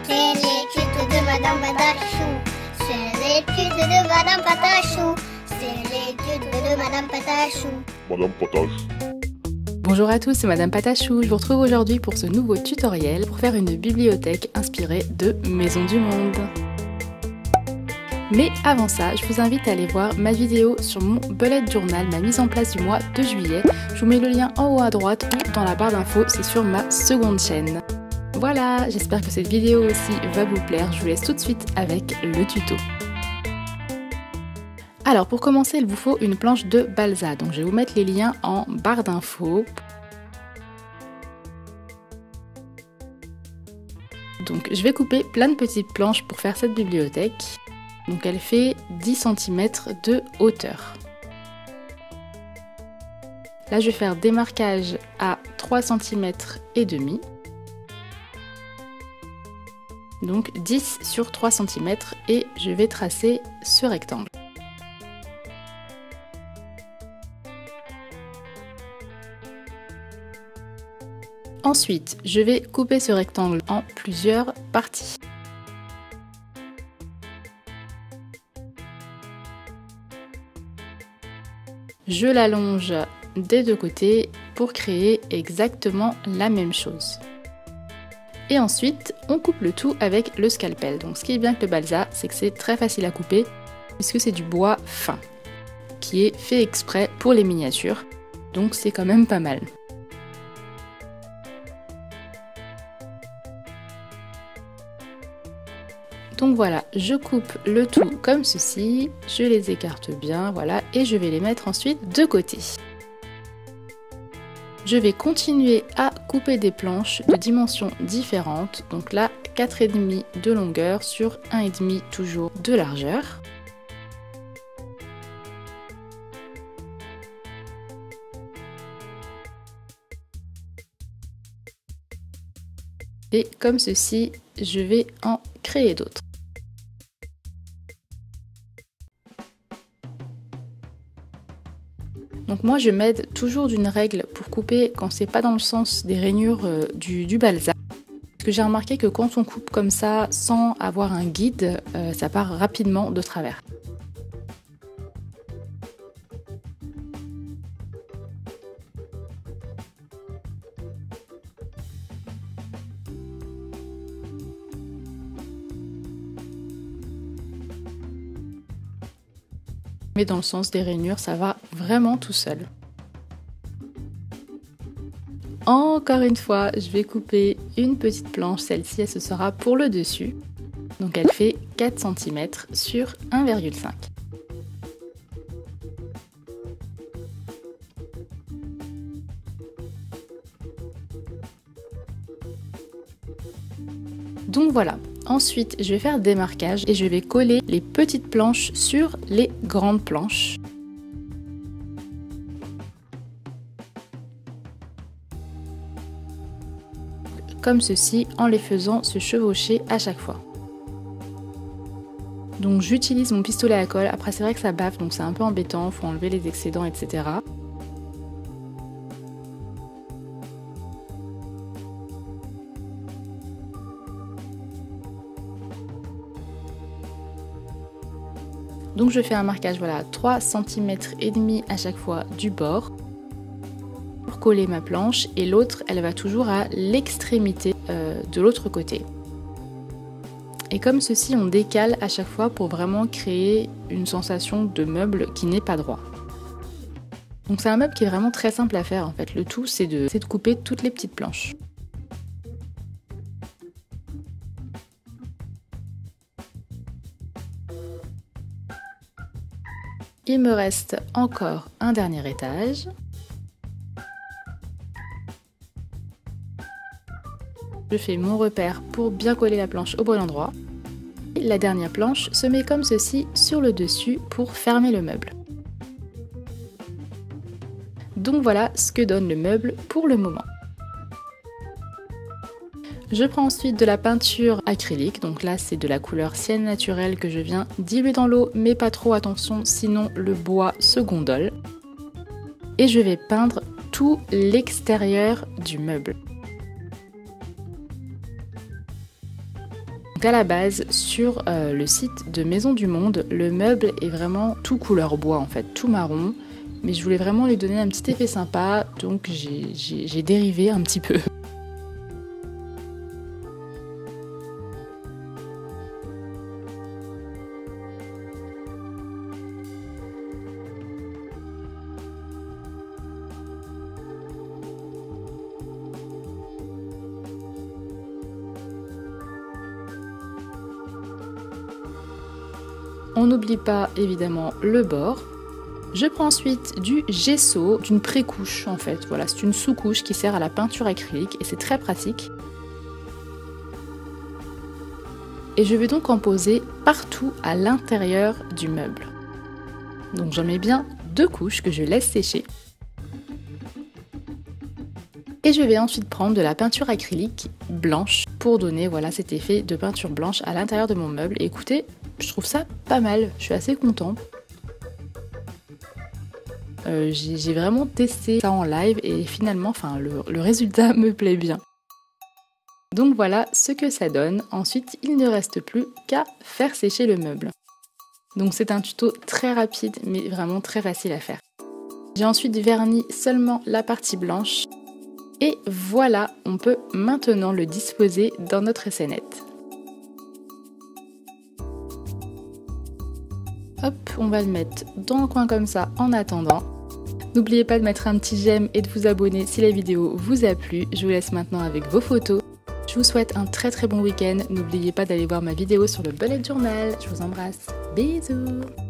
C'est l'étude de Madame Patachou. C'est l'étude de Madame Patachou. C'est l'étude de Madame Patachou. Madame Patache. Bonjour à tous, c'est Madame Patachou. Je vous retrouve aujourd'hui pour ce nouveau tutoriel pour faire une bibliothèque inspirée de Maison du Monde. Mais avant ça, je vous invite à aller voir ma vidéo sur mon bullet journal, ma mise en place du mois de juillet. Je vous mets le lien en haut à droite ou dans la barre d'infos, c'est sur ma seconde chaîne. Voilà, j'espère que cette vidéo aussi va vous plaire. Je vous laisse tout de suite avec le tuto. Alors pour commencer, il vous faut une planche de balsa. Donc je vais vous mettre les liens en barre d'infos. Donc je vais couper plein de petites planches pour faire cette bibliothèque. Donc elle fait 10 cm de hauteur. Là je vais faire des marquages à 3 cm et demi. Donc 10 sur 3 cm et je vais tracer ce rectangle. Ensuite, je vais couper ce rectangle en plusieurs parties. Je l'allonge des deux côtés pour créer exactement la même chose. Et ensuite, on coupe le tout avec le scalpel. Donc ce qui est bien avec le balsa, c'est que c'est très facile à couper puisque c'est du bois fin qui est fait exprès pour les miniatures. Donc c'est quand même pas mal. Donc voilà, je coupe le tout comme ceci, je les écarte bien, voilà, et je vais les mettre ensuite de côté. Je vais continuer à couper des planches de dimensions différentes, donc là 4,5 de longueur sur 1,5 toujours de largeur. Et comme ceci, je vais en créer d'autres. Donc moi je m'aide toujours d'une règle pour couper quand c'est pas dans le sens des rainures du balsa. Parce que j'ai remarqué que quand on coupe comme ça sans avoir un guide, ça part rapidement de travers. Mais dans le sens des rainures, ça va vraiment tout seul. Encore une fois, je vais couper une petite planche, celle-ci, ce sera pour le dessus. Donc elle fait 4 cm sur 1,5. Donc voilà. Ensuite, je vais faire des marquages et je vais coller les petites planches sur les grandes planches. Comme ceci, en les faisant se chevaucher à chaque fois. Donc j'utilise mon pistolet à colle. Après c'est vrai que ça bave, donc c'est un peu embêtant, il faut enlever les excédents, etc. Donc je fais un marquage, voilà, 3 cm et demi à chaque fois du bord pour coller ma planche et l'autre elle va toujours à l'extrémité de l'autre côté. Et comme ceci on décale à chaque fois pour vraiment créer une sensation de meuble qui n'est pas droit. Donc c'est un meuble qui est vraiment très simple à faire en fait, le tout c'est de couper toutes les petites planches. Il me reste encore un dernier étage. Je fais mon repère pour bien coller la planche au bon endroit. Et la dernière planche se met comme ceci sur le dessus pour fermer le meuble. Donc voilà ce que donne le meuble pour le moment. Je prends ensuite de la peinture acrylique, donc là c'est de la couleur sienne naturelle que je viens diluer dans l'eau, mais pas trop, attention, sinon le bois se gondole. Et je vais peindre tout l'extérieur du meuble. Donc à la base, sur le site de Maison du Monde, le meuble est vraiment tout couleur bois en fait, tout marron. Mais je voulais vraiment lui donner un petit effet sympa, donc j'ai dérivé un petit peu. On n'oublie pas évidemment le bord. Je prends ensuite du gesso, d'une pré-couche en fait. Voilà, c'est une sous-couche qui sert à la peinture acrylique et c'est très pratique. Et je vais donc en poser partout à l'intérieur du meuble. Donc j'en mets bien 2 couches que je laisse sécher. Et je vais ensuite prendre de la peinture acrylique blanche pour donner voilà, cet effet de peinture blanche à l'intérieur de mon meuble. Et écoutez, je trouve ça pas mal, je suis assez contente. J'ai vraiment testé ça en live et finalement le résultat me plaît bien. Donc voilà ce que ça donne. Ensuite, il ne reste plus qu'à faire sécher le meuble. Donc c'est un tuto très rapide mais vraiment très facile à faire. J'ai ensuite verni seulement la partie blanche. Et voilà, on peut maintenant le disposer dans notre scénette. Hop, on va le mettre dans le coin comme ça en attendant. N'oubliez pas de mettre un petit j'aime et de vous abonner si la vidéo vous a plu. Je vous laisse maintenant avec vos photos. Je vous souhaite un très bon week-end. N'oubliez pas d'aller voir ma vidéo sur le bullet journal. Je vous embrasse. Bisous!